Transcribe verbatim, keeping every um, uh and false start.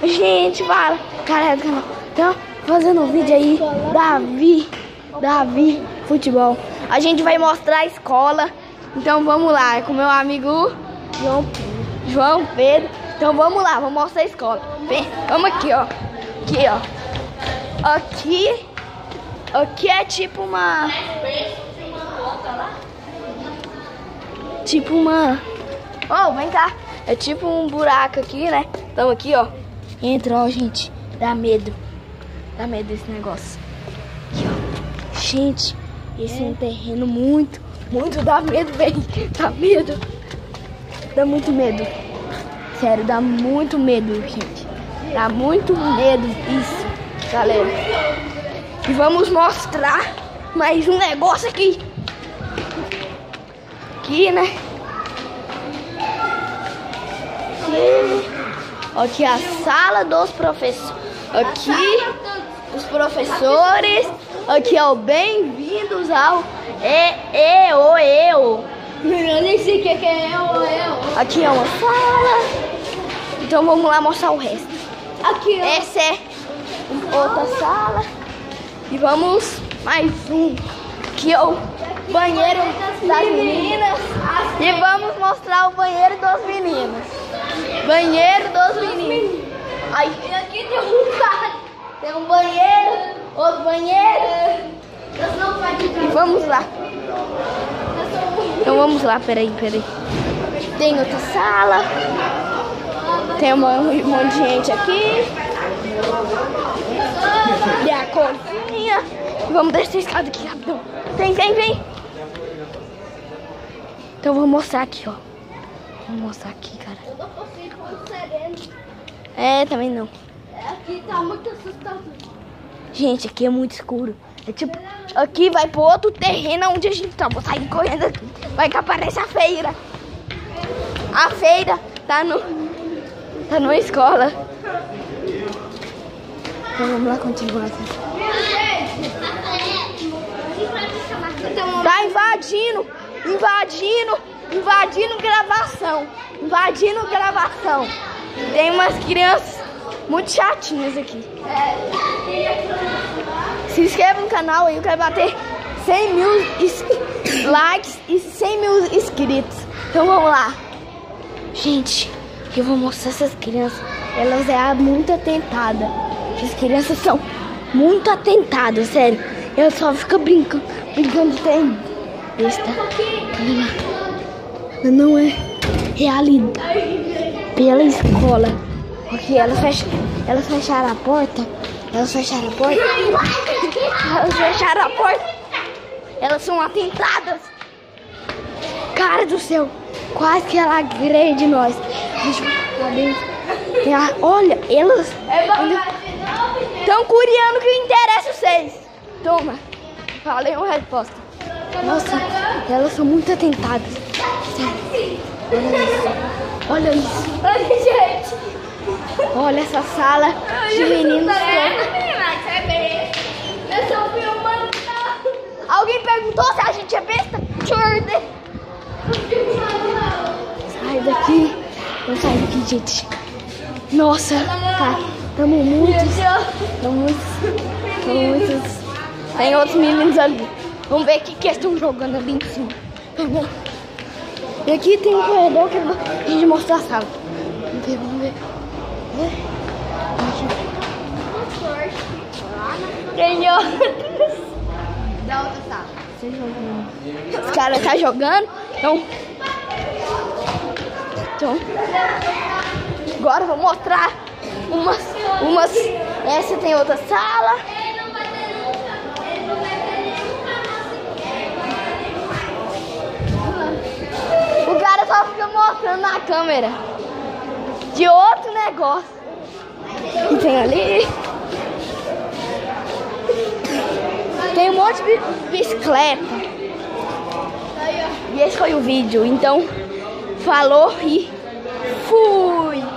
Gente, fala, galera do canal. Então, fazendo um vídeo aí, Davi, Davi Futebol. A gente vai mostrar a escola. Então vamos lá, com meu amigo João, João Pedro. Então vamos lá, vamos mostrar a escola. Vem, vamos aqui, ó. Aqui, ó. Aqui, aqui é tipo uma... Tipo uma... Oh, vem cá. É tipo um buraco aqui, né? Então aqui, ó. Entra, ó, gente. Dá medo. Dá medo desse negócio. Aqui, ó. Gente, esse é um terreno muito, muito dá medo, velho. Dá medo. Dá muito medo. Sério, dá muito medo, gente. Dá muito medo isso, galera. E vamos mostrar mais um negócio aqui. Aqui, né? Aqui, aqui a sala dos professores. Aqui os professores. Aqui é o bem-vindos ao E, E, O, Eu. Eu nem sei o que é eu, eu. Aqui é uma sala. Então vamos lá mostrar o resto. Aqui, ó. Essa é outra sala. E vamos mais um. Aqui é o banheiro das meninas. E vamos mostrar o banheiro dos meninos. Banheiro dos meninos. Aí, E aqui tem um cara. tem um banheiro, outro banheiro. E vamos lá. Então vamos lá, peraí, peraí. Tem outra sala. Tem um monte de gente aqui. E a cozinha. Vamos descer a escada aqui, rapidão. Vem, vem, vem. Então vou mostrar aqui, ó. Vou mostrar aqui, cara. Eu não consigo muito sereno. É, também não. Aqui tá muito assustador. Gente, aqui é muito escuro. É tipo, aqui vai pro outro terreno onde a gente tá. Vou sair correndo aqui. Vai que aparece a feira. A feira tá no... Tá numa escola. Então vamos lá continuar. Tá invadindo, invadindo, invadindo gravação. Invadindo gravação. Tem umas crianças muito chatinhas aqui. Se inscreva no canal aí, eu quero bater cem mil likes e cem mil inscritos. Então vamos lá. Gente, eu vou mostrar essas crianças. Elas é muito atentadas. As crianças são muito atentadas, sério. Elas só ficam brincando, brincando de trem besta. Olha lá. Não é realidade. Pela escola. Porque elas fecham, elas fecharam a porta. Elas fecharam a porta. Elas fecharam a porta. Elas são atentadas. Cara do céu. Quase que ela agrede nós. Deixa eu lá dentro. Tem a, olha, elas estão curiando que interessa vocês. Toma. Falei uma resposta. Nossa, elas são muito atentadas. Sério. Olha isso. Olha isso. Olha, gente. Olha essa sala de meninos. Eu estou filmando. Alguém perguntou se a gente é besta? Churde. Sai daqui. Vamos sair daqui, gente. Nossa, cara. Tamo muitos. Tamo muitos. Tamo muitos. Tem outros meninos ali. Vamos ver o que, que eles estão jogando ali em cima. Vamos. E aqui tem um corredor que a gente mostra a sala. Vamos ver, vamos ver. Tem outros. Da outra sala. Os caras tá jogando. Então. Então. Agora eu vou mostrar umas. umas. Essa tem outra sala. O cara só fica mostrando na câmera de outro negócio. E tem ali. Tem um monte de bicicleta. E esse foi o vídeo. Então, falou e fui!